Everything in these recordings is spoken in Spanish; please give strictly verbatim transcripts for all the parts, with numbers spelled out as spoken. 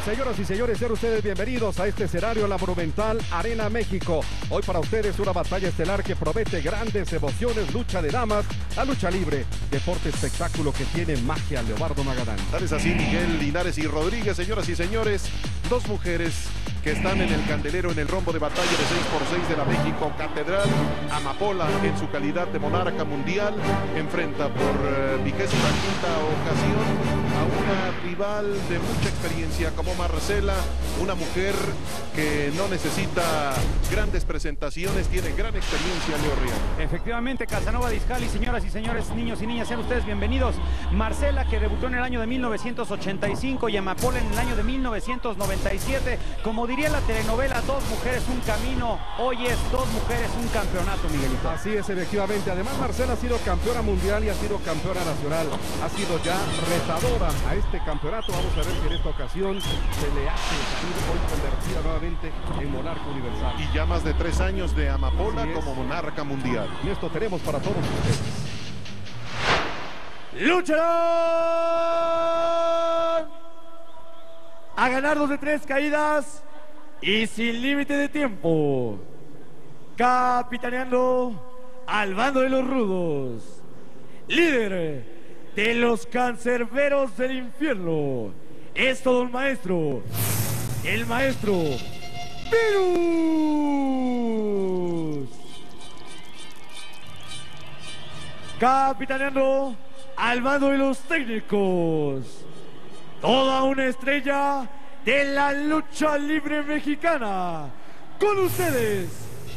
Señoras y señores, sean ustedes bienvenidos a este escenario, la Monumental Arena México. Hoy para ustedes una batalla estelar que promete grandes emociones, lucha de damas, la lucha libre, deporte espectáculo que tiene magia. Leobardo Magadán. Tal es así, Miguel Linares y Rodríguez, señoras y señores, dos mujeres que están en el candelero en el rombo de batalla de seis por seis de la México Catedral. Amapola, en su calidad de monarca mundial, enfrenta por uh, vigésima quinta ocasión a una rival de mucha experiencia como Marcela, una mujer que no necesita grandes presentaciones, tiene gran experiencia, Leo Rial. Efectivamente, Casanova Discali, señoras y señores, niños y niñas, sean ustedes bienvenidos. Marcela, que debutó en el año de mil novecientos ochenta y cinco, y Amapola en el año de mil novecientos noventa y siete. Como diría la telenovela, dos mujeres, un camino. Hoy es dos mujeres, un campeonato, Miguelito. Así es, efectivamente. Además, Marcela ha sido campeona mundial y ha sido campeona nacional. Ha sido ya retadora a este campeonato. Vamos a ver si en esta ocasión se le hace salir hoy convertida nuevamente en monarca universal. Y ya más de tres años de Amapola como monarca mundial. Y esto tenemos para todos ustedes. ¡Lucharán a ganar dos de tres caídas y sin límite de tiempo, capitaneando al bando de los rudos, líder de los cancerberos del infierno, es todo un maestro, el maestro Virus. Capitaneando al mando de los técnicos, toda una estrella de la lucha libre mexicana. Con ustedes,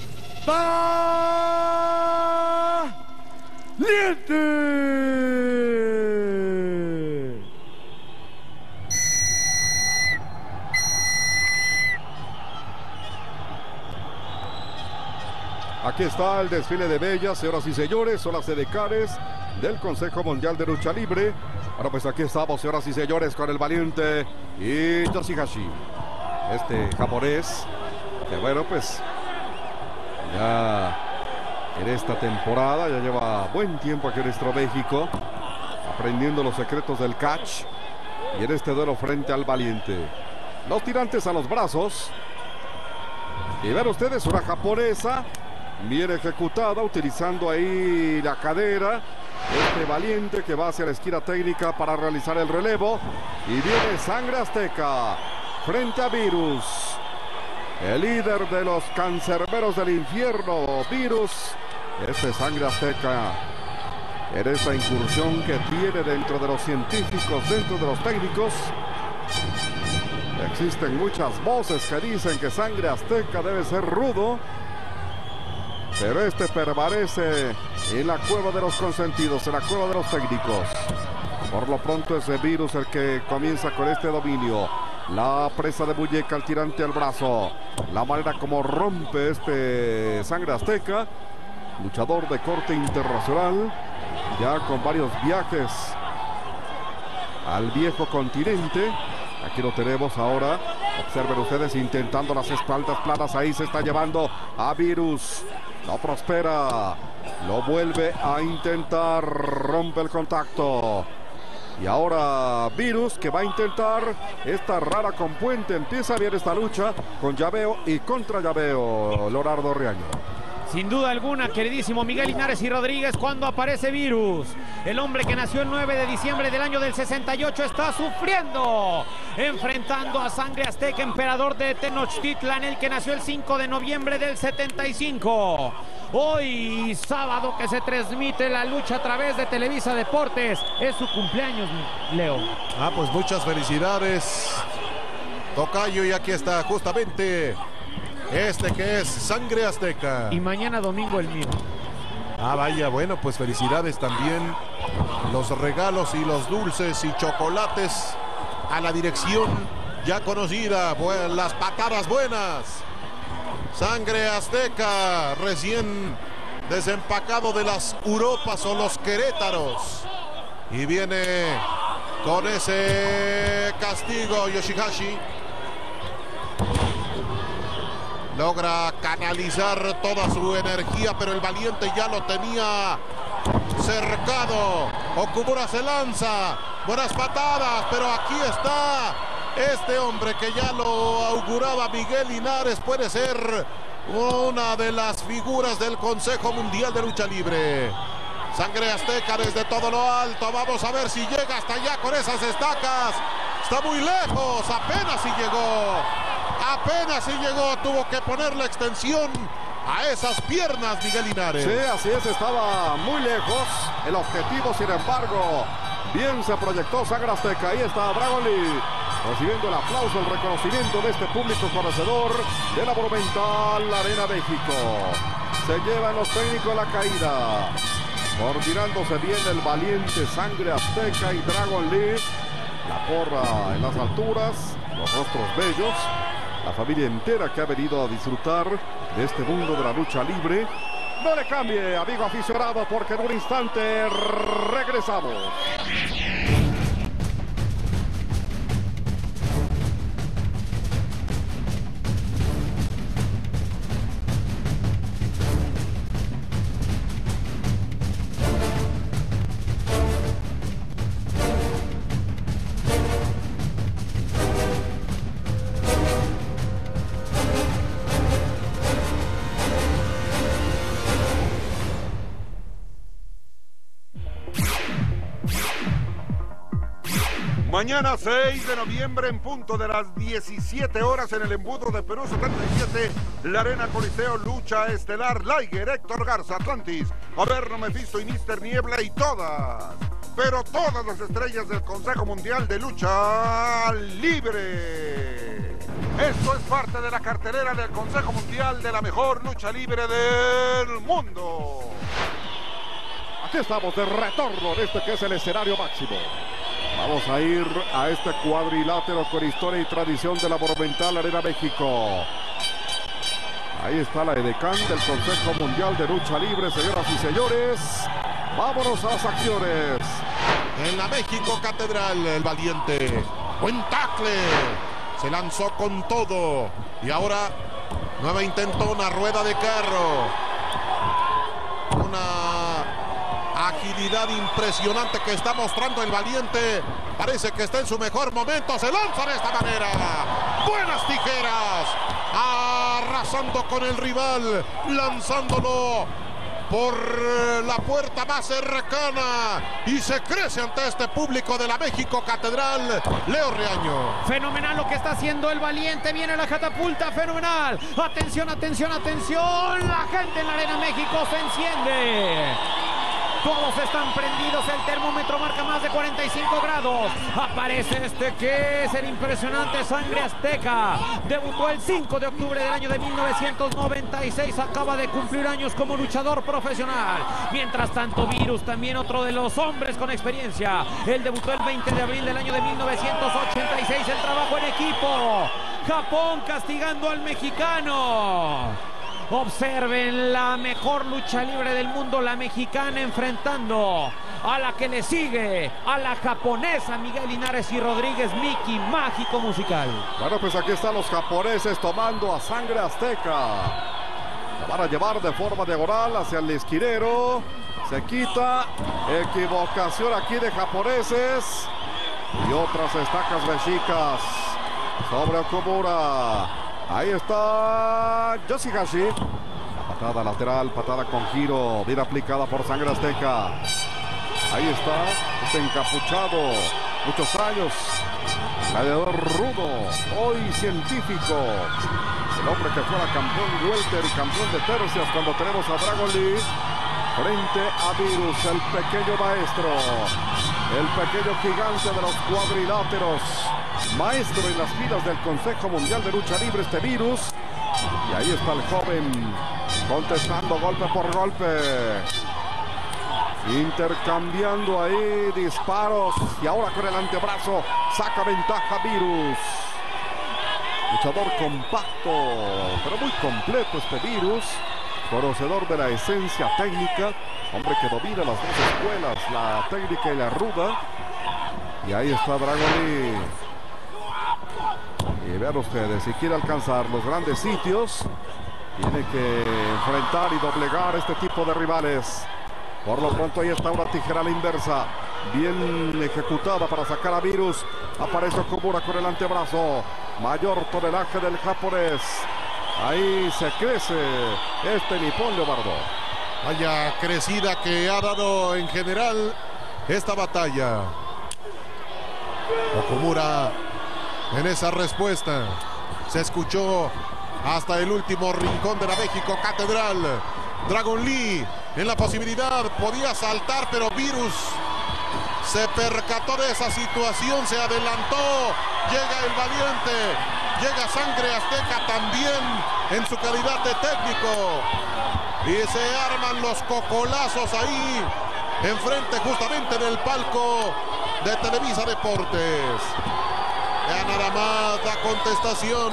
Valiente. Aquí está el desfile de bellas, señoras y señores, son las edecanes del Consejo Mundial de Lucha Libre. Bueno, pues aquí estamos, señoras y señores, con el valiente Yoshihashi, este japonés, que bueno, pues ya en esta temporada ya lleva buen tiempo aquí en nuestro México, aprendiendo los secretos del catch, y en este duelo frente al valiente. Los tirantes a los brazos, y ven ustedes una japonesa bien ejecutada, utilizando ahí la cadera. Este valiente que va hacia la esquina técnica para realizar el relevo. Y viene Sangre Azteca frente a Virus, el líder de los cancerberos del infierno. Virus, este Sangre Azteca, en esta incursión que tiene dentro de los científicos, dentro de los técnicos. Existen muchas voces que dicen que Sangre Azteca debe ser rudo, pero este permanece en la cueva de los consentidos, en la cueva de los técnicos. Por lo pronto es el Virus el que comienza con este dominio. La presa de muñeca, el tirante al brazo. La manera como rompe este Sangre Azteca. Luchador de corte internacional, ya con varios viajes al viejo continente. Aquí lo tenemos ahora. Observen ustedes intentando las espaldas planas. Ahí se está llevando a Virus. No prospera, lo vuelve a intentar, rompe el contacto. Y ahora Virus, que va a intentar esta rara compuente. Empieza bien esta lucha con llaveo y contra llaveo, Leonardo Riaño. Sin duda alguna, queridísimo Miguel Linares y Rodríguez, cuando aparece Virus, el hombre que nació el nueve de diciembre del año del sesenta y ocho, está sufriendo, enfrentando a Sangre Azteca, emperador de Tenochtitlan, el que nació el cinco de noviembre del setenta y cinco. Hoy, sábado, que se transmite la lucha a través de Televisa Deportes, es su cumpleaños, Leo. Ah, pues muchas felicidades, tocayo, y aquí está justamente este que es Sangre Azteca. Y mañana domingo el mío. Ah, vaya, bueno, pues felicidades también. Los regalos y los dulces y chocolates a la dirección ya conocida. Pues las patadas buenas. Sangre Azteca, recién desempacado de las Uropas o los Querétaros. Y viene con ese castigo Yoshihashi. Logra canalizar toda su energía, pero el valiente ya lo tenía cercado. Okumura se lanza, buenas patadas, pero aquí está Este hombre que ya lo auguraba Miguel Linares puede ser una de las figuras del Consejo Mundial de Lucha Libre. Sangre Azteca desde todo lo alto. Vamos a ver si llega hasta allá con esas estacas. Está muy lejos. Apenas si llegó. Apenas si llegó. Tuvo que poner la extensión a esas piernas Miguel Linares. Sí, así es. Estaba muy lejos. El objetivo, sin embargo, bien se proyectó Sangre Azteca. Ahí está Dragon Lee recibiendo el aplauso, el reconocimiento de este público conocedor de la Monumental Arena México. Se llevan los técnicos la caída. Coordinándose bien el valiente Sangre Azteca y Dragon Lee. La porra en las alturas, los rostros bellos. La familia entera que ha venido a disfrutar de este mundo de la lucha libre. No le cambie, amigo aficionado, porque en un instante regresamos. Mañana seis de noviembre en punto de las diecisiete horas en el embudo de Perú setenta y siete, la Arena Coliseo, lucha estelar, Liger, Héctor Garza, Atlantis, Averno, Mephisto y míster Niebla y todas, pero todas las estrellas del Consejo Mundial de Lucha Libre. Esto es parte de la cartelera del Consejo Mundial de la mejor lucha libre del mundo. Aquí estamos de retorno en este que es el escenario máximo. Vamos a ir a este cuadrilátero con historia y tradición de la Monumental Arena México. Ahí está la edecán del Consejo Mundial de Lucha Libre, señoras y señores. Vámonos a las acciones. En la México Catedral, el valiente. Buen tackle. Se lanzó con todo. Y ahora, nueva intentona, rueda de carro. Una agilidad impresionante que está mostrando el valiente. Parece que está en su mejor momento. Se lanza de esta manera. Buenas tijeras. Arrasando con el rival. Lanzándolo por la puerta más cercana. Y se crece ante este público de la México Catedral. Leo Riaño. Fenomenal lo que está haciendo el valiente. Viene la catapulta. Fenomenal. Atención, atención, atención. La gente en la Arena México se enciende. Todos están prendidos, el termómetro marca más de cuarenta y cinco grados. Aparece este que es el impresionante Sangre Azteca. Debutó el cinco de octubre del año de mil novecientos noventa y seis. Acaba de cumplir años como luchador profesional. Mientras tanto, Virus, también otro de los hombres con experiencia. Él debutó el veinte de abril del año de mil novecientos ochenta y seis. El trabajo en equipo. Japón castigando al mexicano. Observen la mejor lucha libre del mundo, la mexicana enfrentando a la que le sigue, a la japonesa. Miguel Linares y Rodríguez, Mickey, mágico musical. Bueno, pues aquí están los japoneses tomando a Sangre Azteca. La van a llevar de forma diagonal hacia el esquinero. Se quita. Equivocación aquí de japoneses. Y otras estacas mexicas sobre Okumura. Ahí está Yoshihashi. La patada lateral, patada con giro, bien aplicada por Sangre Azteca. Ahí está, este encapuchado, muchos años, gladiador rudo, hoy científico. El hombre que fuera campeón welter y campeón de tercias cuando tenemos a Dragon Lee frente a Virus, el pequeño maestro, el pequeño gigante de los cuadriláteros. Maestro en las filas del Consejo Mundial de Lucha Libre, este Virus. Y ahí está el joven contestando golpe por golpe. Intercambiando ahí disparos. Y ahora con el antebrazo saca ventaja Virus. Luchador compacto, pero muy completo este Virus. Conocedor de la esencia técnica. Hombre que domina las dos escuelas, la técnica y la ruda. Y ahí está Dragon Lee. Y vean ustedes, si quiere alcanzar los grandes sitios, tiene que enfrentar y doblegar este tipo de rivales. Por lo pronto ahí está una tijera a la inversa. bien ejecutada para sacar a Virus. Aparece Okumura con el antebrazo. Mayor tonelaje del japonés. Ahí se crece este nipón, Leobardo. Vaya crecida que ha dado en general esta batalla. Okumura en esa respuesta. Se escuchó hasta el último rincón de la México Catedral. Dragon Lee en la posibilidad, podía saltar, pero Virus se percató de esa situación, se adelantó. Llega el valiente, llega Sangre Azteca también en su calidad de técnico. Y se arman los cocolazos ahí, enfrente justamente en el palco de Televisa Deportes. Ya nada más la contestación.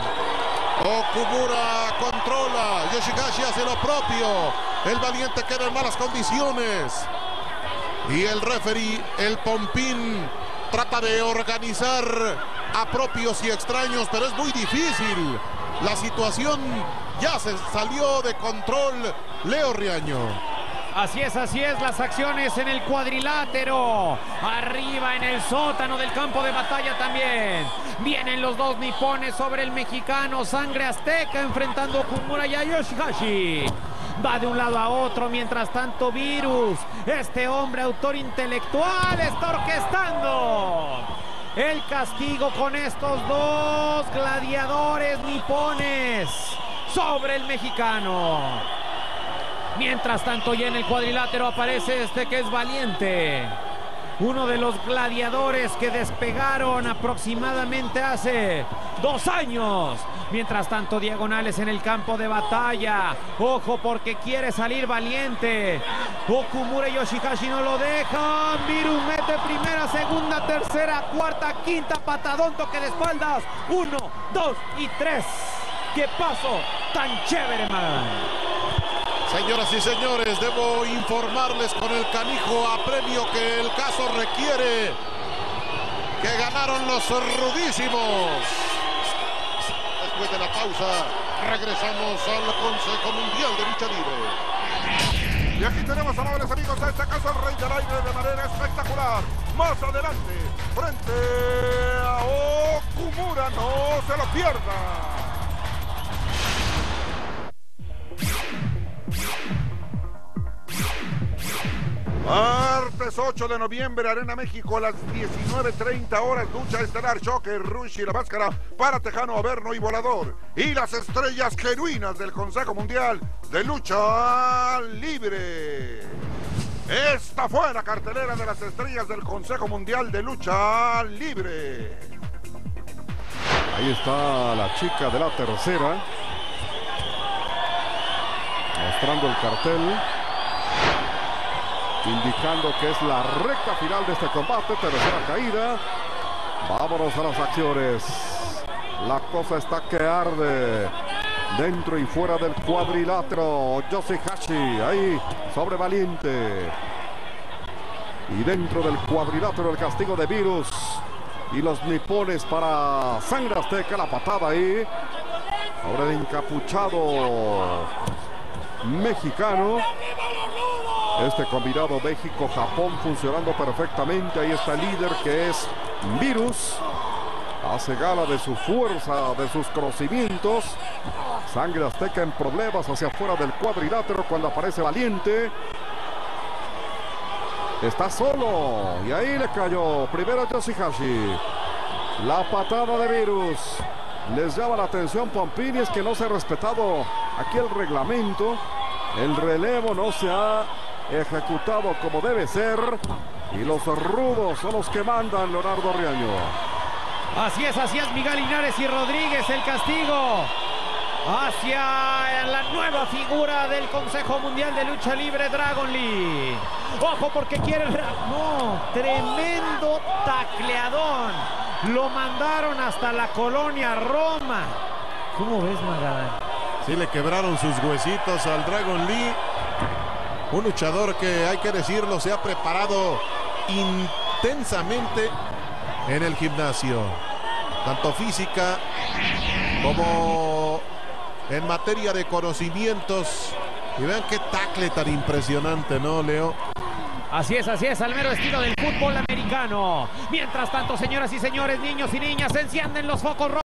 Okumura controla, Yoshihashi hace lo propio. El valiente queda en malas condiciones. Y el referee, el Pompín, trata de organizar a propios y extraños, pero es muy difícil. La situación ya se salió de control. Leo Riaño. Así es, así es, las acciones en el cuadrilátero. Arriba en el sótano del campo de batalla también. Vienen los dos nipones sobre el mexicano Sangre Azteca enfrentando a Okumura y a Yoshihashi. Va de un lado a otro, mientras tanto Virus, este hombre autor intelectual, está orquestando el castigo con estos dos gladiadores nipones sobre el mexicano. Mientras tanto, ya en el cuadrilátero aparece este que es valiente. Uno de los gladiadores que despegaron aproximadamente hace dos años. Mientras tanto, diagonales en el campo de batalla. Ojo porque quiere salir valiente. Okumura y Yoshihashi no lo dejan. Virus mete primera, segunda, tercera, cuarta, quinta, patadón, toque de espaldas. Uno, dos y tres. ¡Qué paso tan chévere, man! Señoras y señores, debo informarles con el canijo apremio que el caso requiere, que ganaron los rudísimos. Después de la pausa, regresamos al Consejo Mundial de Lucha Libre. Y aquí tenemos, amables amigos, a este caso el Rey del Aire de manera espectacular. Más adelante, frente a Okumura, no se lo pierda. Martes ocho de noviembre, Arena México, a las diecinueve treinta horas, lucha estelar, Choque, Rush y la máscara para Tejano, Averno y Volador. Y las estrellas genuinas del Consejo Mundial de Lucha Libre. Esta fue la cartelera de las estrellas del Consejo Mundial de Lucha Libre. Ahí está la chica de la tercera, mostrando el cartel, indicando que es la recta final de este combate. Tercera caída. Vámonos a las acciones. La cosa está que arde dentro y fuera del cuadrilátero. Yoshihashi ahí sobre valiente. Y dentro del cuadrilátero el castigo de Virus. Y los nipones para Sangre Azteca. La patada ahí sobre el encapuchado mexicano. Este combinado México-Japón funcionando perfectamente. Ahí está el líder que es Virus. Hace gala de su fuerza, de sus conocimientos. Sangre Azteca en problemas hacia afuera del cuadrilátero cuando aparece valiente. Está solo. Y ahí le cayó. Primero Yoshihashi. La patada de Virus. Les llama la atención, Pompini, es que no se ha respetado aquí el reglamento. El relevo no se ha ejecutado como debe ser. Y los rudos son los que mandan, Leonardo Riaño. Así es, así es, Miguel Linares y Rodríguez, el castigo hacia la nueva figura del Consejo Mundial de Lucha Libre, Dragon Lee. Ojo porque quiere el... No, tremendo tacleadón. Lo mandaron hasta la colonia Roma. ¿Cómo ves, Magadán? Sí, le quebraron sus huesitos al Dragon Lee. Un luchador que, hay que decirlo, se ha preparado intensamente en el gimnasio. Tanto física como en materia de conocimientos. Y vean qué tacle tan impresionante, ¿no, Leo? Así es, así es, al mero estilo del fútbol americano. Mientras tanto, señoras y señores, niños y niñas, se encienden los focos rojos.